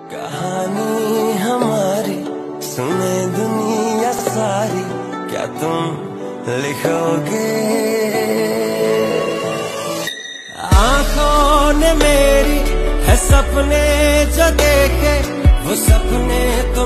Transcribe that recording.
कहानी हमारी सुने दुनिया सारी, क्या तुम लिखोगे? आंखों ने मेरी है सपने जो देखे, वो सपने